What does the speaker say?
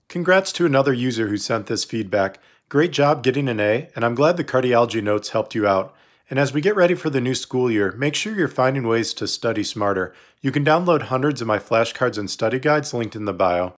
Congrats to another user who sent this feedback. Great job getting an A, and I'm glad the cardiology notes helped you out. And as we get ready for the new school year, make sure you're finding ways to study smarter. You can download hundreds of my flashcards and study guides linked in the bio.